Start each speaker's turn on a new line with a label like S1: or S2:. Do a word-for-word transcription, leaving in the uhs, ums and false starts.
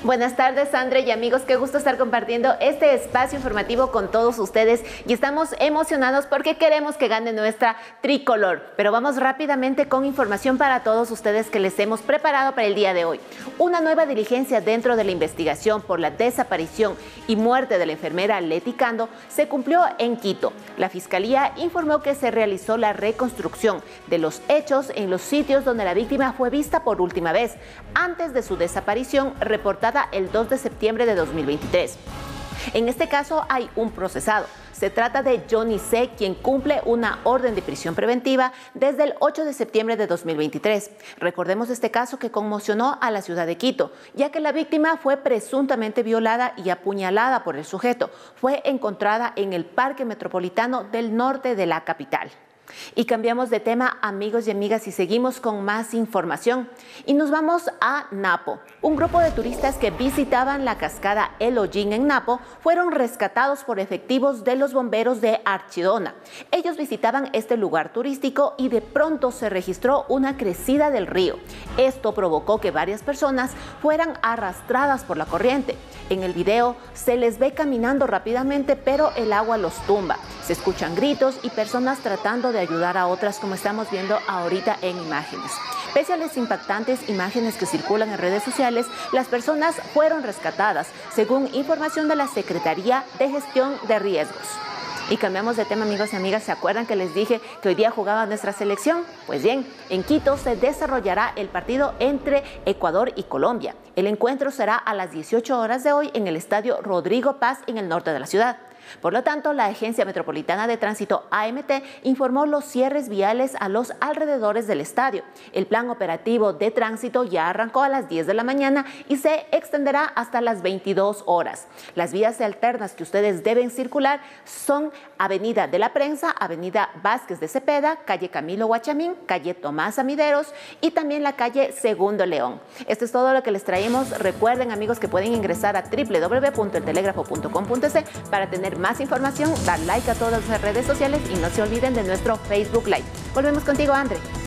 S1: Buenas tardes, André y amigos, qué gusto estar compartiendo este espacio informativo con todos ustedes y estamos emocionados porque queremos que gane nuestra tricolor. Pero vamos rápidamente con información para todos ustedes que les hemos preparado para el día de hoy. Una nueva diligencia dentro de la investigación por la desaparición y muerte de la enfermera Leti Cando se cumplió en Quito. La Fiscalía informó que se realizó la reconstrucción de los hechos en los sitios donde la víctima fue vista por última vez, antes de su desaparición reportada el dos de septiembre de dos mil veintitrés. En este caso hay un procesado. Se trata de Johnny C., quien cumple una orden de prisión preventiva desde el ocho de septiembre de dos mil veintitrés. Recordemos este caso que conmocionó a la ciudad de Quito, ya que la víctima fue presuntamente violada y apuñalada por el sujeto. Fue encontrada en el Parque Metropolitano del norte de la capital. Y cambiamos de tema, amigos y amigas, y seguimos con más información. Y nos vamos a Napo. Un grupo de turistas que visitaban la cascada El Hollín en Napo fueron rescatados por efectivos de los bomberos de Archidona. Ellos visitaban este lugar turístico y de pronto se registró una crecida del río. Esto provocó que varias personas fueran arrastradas por la corriente. En el video se les ve caminando rápidamente, pero el agua los tumba. Se escuchan gritos y personas tratando de ayudar a otras, como estamos viendo ahorita en imágenes. Pese a las impactantes imágenes que circulan en redes sociales, las personas fueron rescatadas, según información de la Secretaría de Gestión de Riesgos. Y cambiamos de tema, amigos y amigas. ¿Se acuerdan que les dije que hoy día jugaba nuestra selección? Pues bien, en Quito se desarrollará el partido entre Ecuador y Colombia. El encuentro será a las dieciocho horas de hoy en el estadio Rodrigo Paz, en el norte de la ciudad. Por lo tanto, la Agencia Metropolitana de Tránsito A M T informó los cierres viales a los alrededores del estadio. El plan operativo de tránsito ya arrancó a las diez de la mañana y se extenderá hasta las veintidós horas. Las vías alternas que ustedes deben circular son Avenida de la Prensa, Avenida Vázquez de Cepeda, calle Camilo Guachamín, calle Tomás Amideros y también la calle Segundo León. Esto es todo lo que les traemos. Recuerden, amigos, que pueden ingresar a w w w punto el telégrafo punto com punto c para tener más información, dar like a todas las redes sociales y no se olviden de nuestro Facebook Live. Volvemos contigo, André.